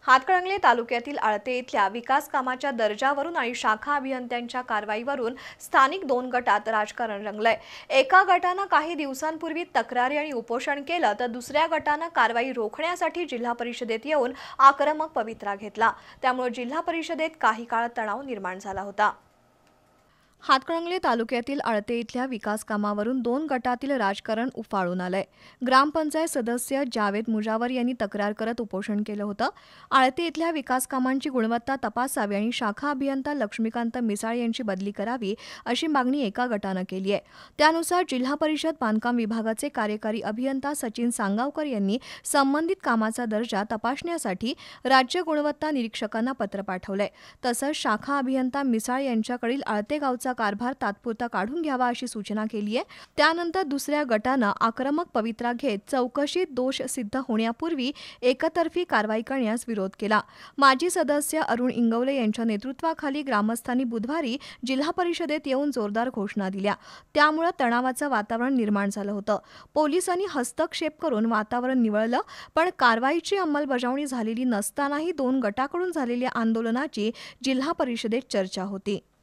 हातकणंगले तालुक्यातील आळते इथल्या विकास कामाच्या दर्जावरून आणि शाखा अभियंत्यांच्या कारवाईवरून स्थानिक 2 गटात राजकारण रंगलंय। एका गटानं काही दिवसांपूर्वी तक्रारी आणि उपोषण केलं तर दुसऱ्या गटानं कारवाई रोखण्यासाठी जिल्हा परिषदेत येऊन आक्रमक पवित्रा घेतला। त्यामुळे जिल्हा परिषदेत काही काळ तणाव निर्माण झाला होता। हातकणंगले तालुक्यातील आळते इथल्या विकास कामावरून 2 गटातील राजकारण उफाळून आलंय। ग्रामपंचायत सदस्य जावेद मुजावर यांनी तक्रार करत उपोषण केलं होतं। आळते इथल्या विकास कामांची गुणवत्ता तपासावी आणि शाखा अभियंता लक्ष्मीकांत मिसाळ यांची बदली करावी अशी मागणी एका गटानं केली आहे। त्यानुसार जिल्हा परिषद बांधकाम विभागाचे कार्यकारी अभियंता सचिन सांगावकर यांनी संबंधित कामाचा दर्जा तपासण्यासाठी राज्य गुणवत्ता निरीक्षकांना पत्र पाठवलंय। तसंच शाखा अभियंता मिसाळ यांच्याकडील आळते गावचा कारभार तात्पुरता काढून घ्यावा अशी सूचना केली आहे। त्यानंतर दुसऱ्या गटानं आक्रमक पवित्रा घेत चौकशीत दोष सिद्ध होण्यापूर्वी एकतर्फी कारवाई करण्यास विरोध केला। माजी सदस्य अरुण इंगवले यांच्या नेतृत्वाखाली ग्रामस्थांनी बुधवारी जिल्हा परिषदेत येऊन जोरदार घोषणा दिल्या। त्यामुळे तणावाचं वातावरण निर्माण झालं होतं। पोलिसांनी हस्तक्षेप करून वातावरण निवळलं, पण कारवाईची अंमलबजावणी झालेली नसतानाही 2 गटाकडून झालेल्या आंदोलनाची जिल्हा परिषदेत चर्चा होती।